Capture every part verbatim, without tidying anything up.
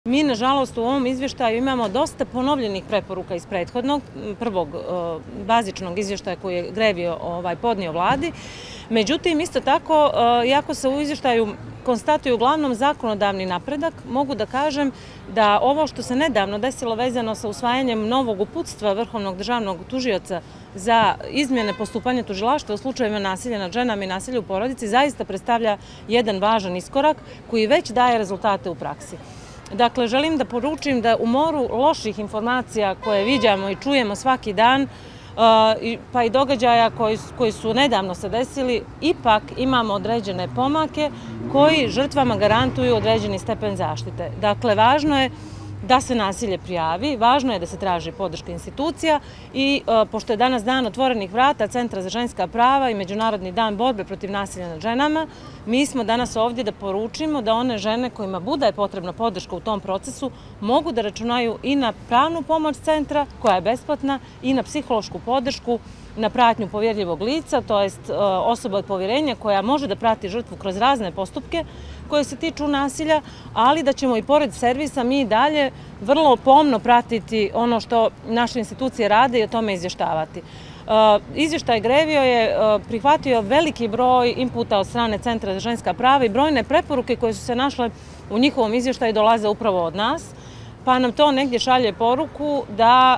Mi, nažalost, u ovom izvještaju imamo dosta ponovljenih preporuka iz prethodnog, prvog bazičnog izvještaja koji je Grevio podnio vladi. Međutim, isto tako, iako se u izvještaju konstatuje uglavnom zakonodavni napredak, mogu da kažem da ovo što se nedavno desilo vezano sa usvajanjem novog uputstva Vrhovnog državnog tužioca za izmjene postupanja tužilaštva u slučajevima nasilja nad ženama i nasilja u porodici zaista predstavlja jedan važan iskorak koji već daje rezultate u praksi. Dakle, želim da poručim da u moru loših informacija koje viđamo i čujemo svaki dan, pa i događaja koji su nedavno se desili, ipak imamo određene pomake koji žrtvama garantuju određeni stepen zaštite. Dakle, važno je da se nasilje prijavi, važno je da se traži podrška institucija i pošto je danas dan otvorenih vrata Centra za ženska prava i Međunarodni dan borbe protiv nasilja nad ženama, mi smo danas ovdje da poručimo da one žene kojima bude potrebna podrška u tom procesu mogu da računaju i na pravnu pomoć centra koja je besplatna i na psihološku podršku, na pratnju povjerljivog lica, to jest osoba od povjerenja koja može da prati žrtvu kroz razne postupke koje se tiču nasilja, ali da ćemo i pored servisa mi dalje vrlo pomno pratiti ono što naše institucije rade i o tome izvještavati. Izvještaj Grevio je prihvatio veliki broj inputa od strane Centra za ženska prava i brojne preporuke koje su se našle u njihovom izvještaju dolaze upravo od nas, pa nam to negdje šalje poruku da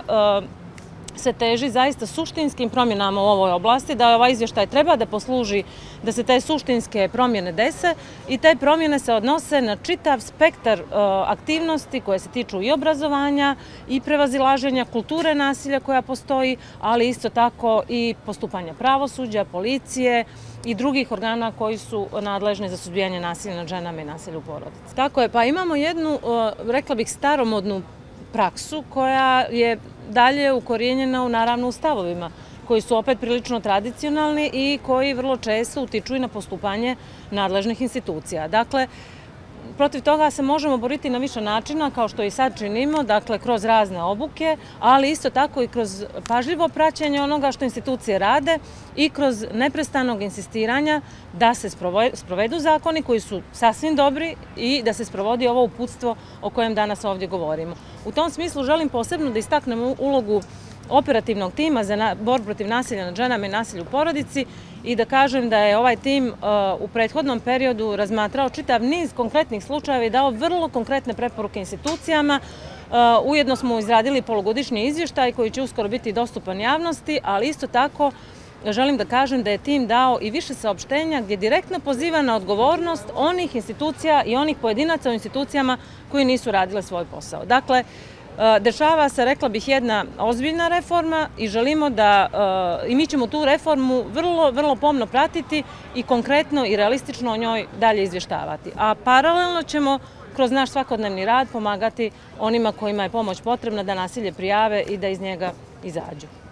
se teži zaista suštinskim promjenama u ovoj oblasti, da ovaj izvještaj treba da posluži da se te suštinske promjene dese i te promjene se odnose na čitav spektar aktivnosti koje se tiču i obrazovanja i prevazilaženja kulture nasilja koja postoji, ali isto tako i postupanja pravosuđa, policije i drugih organa koji su nadležni za suzbijanje nasilja nad ženama i nasilja u porodici. Tako je, pa imamo jednu, rekla bih, staromodnu praksu koja je dalje ukorijenjena u naravno u stavovima koji su opet prilično tradicionalni i koji vrlo često utiču i na postupanje nadležnih institucija. Dakle, protiv toga se možemo boriti na više načina, kao što i sad činimo, dakle, kroz razne obuke, ali isto tako i kroz pažljivo praćenje onoga što institucije rade i kroz neprestanog insistiranja da se sprovedu zakoni koji su sasvim dobri i da se sprovodi ovo uputstvo o kojem danas ovdje govorimo. U tom smislu želim posebno da istaknem ulogu operativnog tima za borbu protiv nasilja nad ženama i nasilja u porodici i da kažem da je ovaj tim u prethodnom periodu razmatrao čitav niz konkretnih slučajeva i dao vrlo konkretne preporuke institucijama. Ujedno smo izradili polugodišnji izvještaj koji će uskoro biti dostupan javnosti, ali isto tako želim da kažem da je tim dao i više saopštenja gdje direktno poziva na odgovornost onih institucija i onih pojedinaca u institucijama koji nisu radile svoj posao. Dakle, dešava se, rekla bih, jedna ozbiljna reforma i želimo da, i mi ćemo tu reformu vrlo, vrlo pomno pratiti i konkretno i realistično o njoj dalje izvještavati. A paralelno ćemo kroz naš svakodnevni rad pomagati onima kojima je pomoć potrebna da nasilje prijave i da iz njega izađu.